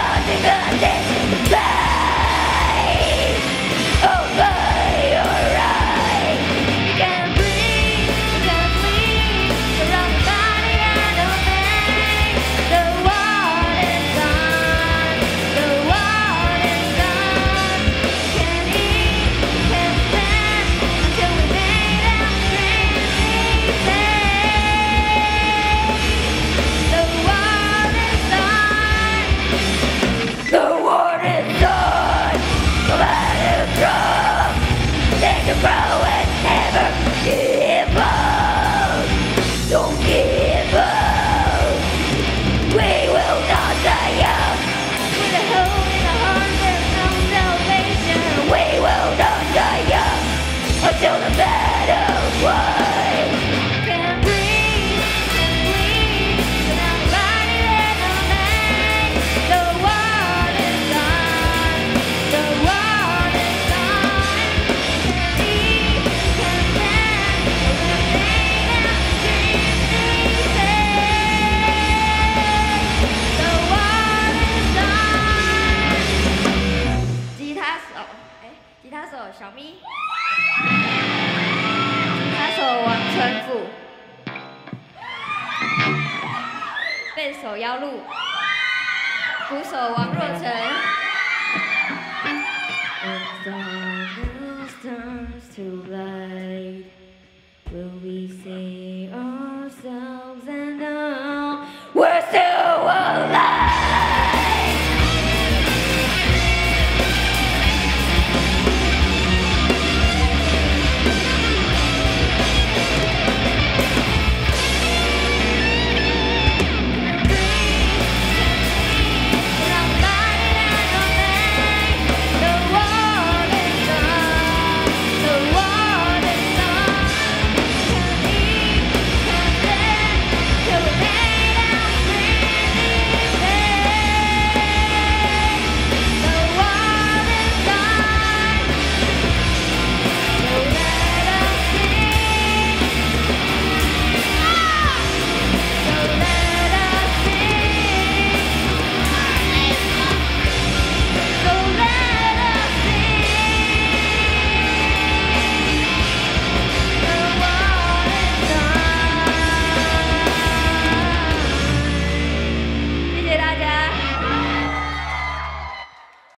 Until the battle won. Can't breathe, without body and no name. The war is done. The war is done. Can't eat, can't stand, can't dream pieces. The war is done. 吉他手小咪。 他手王春富，贝手妖路，鼓手王若晨。If the world turns to light, will we see ourselves?